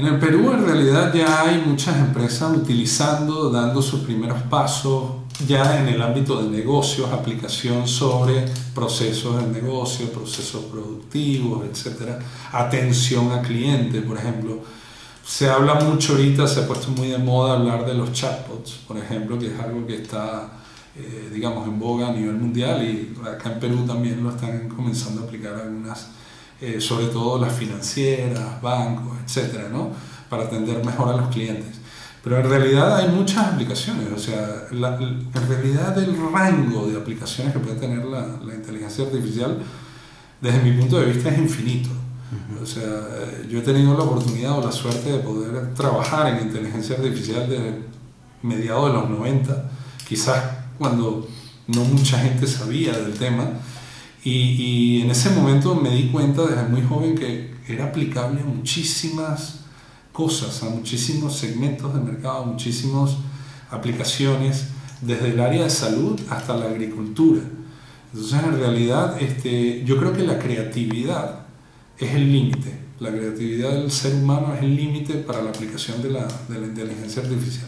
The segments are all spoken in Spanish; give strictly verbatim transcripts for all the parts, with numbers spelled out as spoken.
En el Perú en realidad ya hay muchas empresas utilizando, dando sus primeros pasos ya en el ámbito de negocios, aplicación sobre procesos de negocio, procesos productivos, etcétera. Atención al cliente, por ejemplo. Se habla mucho ahorita, se ha puesto muy de moda hablar de los chatbots, por ejemplo, que es algo que está, eh, digamos, en boga a nivel mundial, y acá en Perú también lo están comenzando a aplicar algunas, eh, sobre todo las financieras, bancos, etcétera, ¿no? Para atender mejor a los clientes. Pero en realidad hay muchas aplicaciones, o sea, la, en realidad el rango de aplicaciones que puede tener la, la inteligencia artificial, desde mi punto de vista, es infinito. O sea, yo he tenido la oportunidad o la suerte de poder trabajar en inteligencia artificial desde mediados de los noventa, quizás cuando no mucha gente sabía del tema, y, y en ese momento me di cuenta desde muy joven que era aplicable a muchísimas cosas, a muchísimos segmentos de mercado, a muchísimas aplicaciones, desde el área de salud hasta la agricultura. Entonces, en realidad, este, yo creo que la creatividad es el límite. La creatividad del ser humano es el límite para la aplicación de la, de la inteligencia artificial.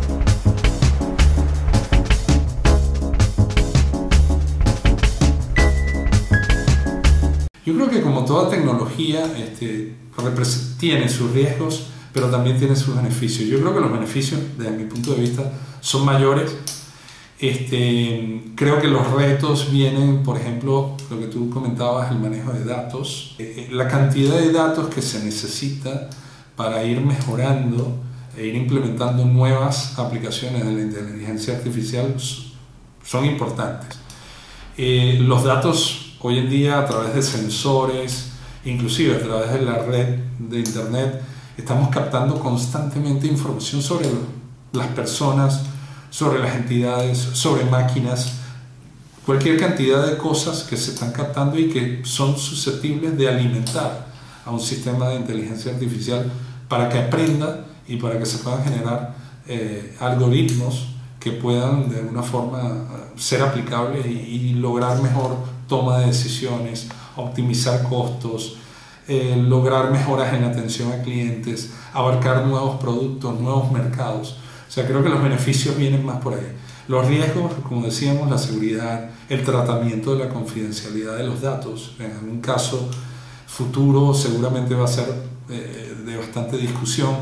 Yo creo que como toda tecnología este, tiene sus riesgos, pero también tiene sus beneficios. Yo creo que los beneficios, desde mi punto de vista, son mayores. Este, creo que los retos vienen, por ejemplo, lo que tú comentabas, el manejo de datos, eh, la cantidad de datos que se necesita para ir mejorando e ir implementando nuevas aplicaciones de la inteligencia artificial son importantes. Eh, los datos hoy en día, a través de sensores, inclusive a través de la red de internet, estamos captando constantemente información sobre las personas, sobre las entidades, sobre máquinas, cualquier cantidad de cosas que se están captando y que son susceptibles de alimentar a un sistema de inteligencia artificial para que aprenda y para que se puedan generar eh, algoritmos que puedan de alguna forma ser aplicables y, y lograr mejor toma de decisiones, optimizar costos, eh, lograr mejoras en la atención a clientes, abarcar nuevos productos, nuevos mercados. O sea, creo que los beneficios vienen más por ahí. Los riesgos, como decíamos, la seguridad, el tratamiento de la confidencialidad de los datos, en algún caso futuro seguramente va a ser eh, de bastante discusión.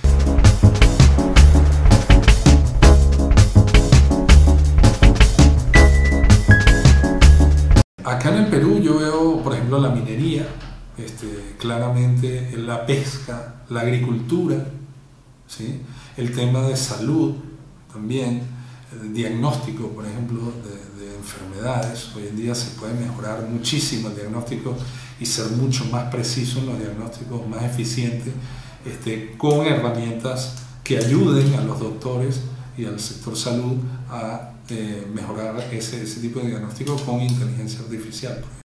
Acá en el Perú yo veo, por ejemplo, la minería, este, claramente la pesca, la agricultura, ¿sí? El tema de salud también, el diagnóstico, por ejemplo, de, de enfermedades. Hoy en día se puede mejorar muchísimo el diagnóstico y ser mucho más preciso en los diagnósticos, más eficiente, este, con herramientas que ayuden a los doctores y al sector salud a eh, mejorar ese, ese tipo de diagnóstico con inteligencia artificial.